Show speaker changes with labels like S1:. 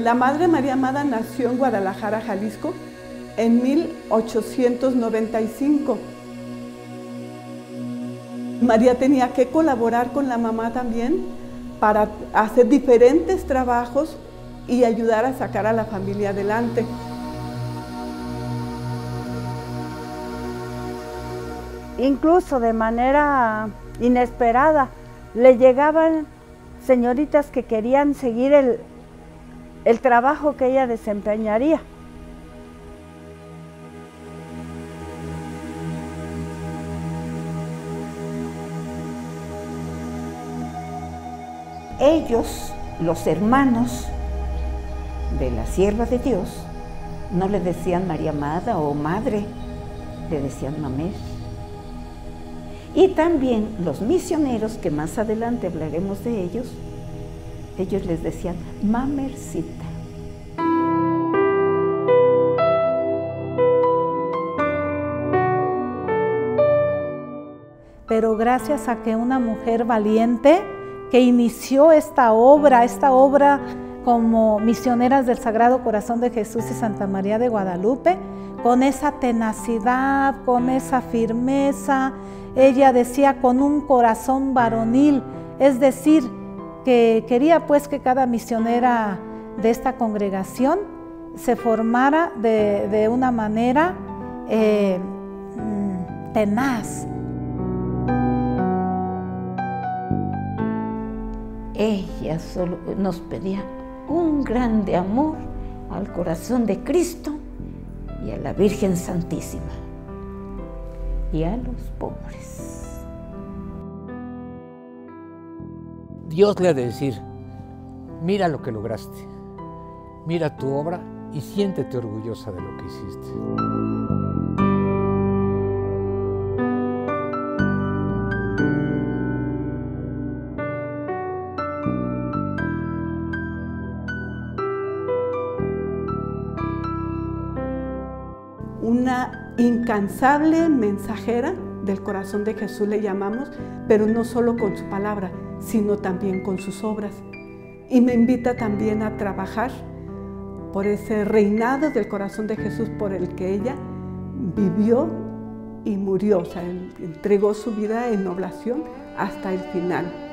S1: La Madre María Amada nació en Guadalajara, Jalisco, en 1895. María tenía que colaborar con la mamá también para hacer diferentes trabajos y ayudar a sacar a la familia adelante.
S2: Incluso de manera inesperada le llegaban señoritas que querían seguir el trabajo que ella desempeñaría.
S3: Ellos, los hermanos de la sierva de Dios, no le decían María Amada o Madre, le decían Mamer. Y también los misioneros, que más adelante hablaremos de ellos les decían Mamercita.
S4: Pero gracias a que una mujer valiente que inició esta obra como misioneras del Sagrado Corazón de Jesús y Santa María de Guadalupe, con esa tenacidad, con esa firmeza, ella decía con un corazón varonil, es decir, que quería pues que cada misionera de esta congregación se formara de una manera tenaz.
S3: Ella solo nos pedía un grande amor al corazón de Cristo y a la Virgen Santísima y a los pobres.
S5: Dios le ha de decir, mira lo que lograste, mira tu obra y siéntete orgullosa de lo que hiciste.
S1: Una incansable mensajera del corazón de Jesús le llamamos, pero no solo con su palabra, sino también con sus obras. Y me invita también a trabajar por ese reinado del corazón de Jesús por el que ella vivió y murió, o sea, entregó su vida en oblación hasta el final.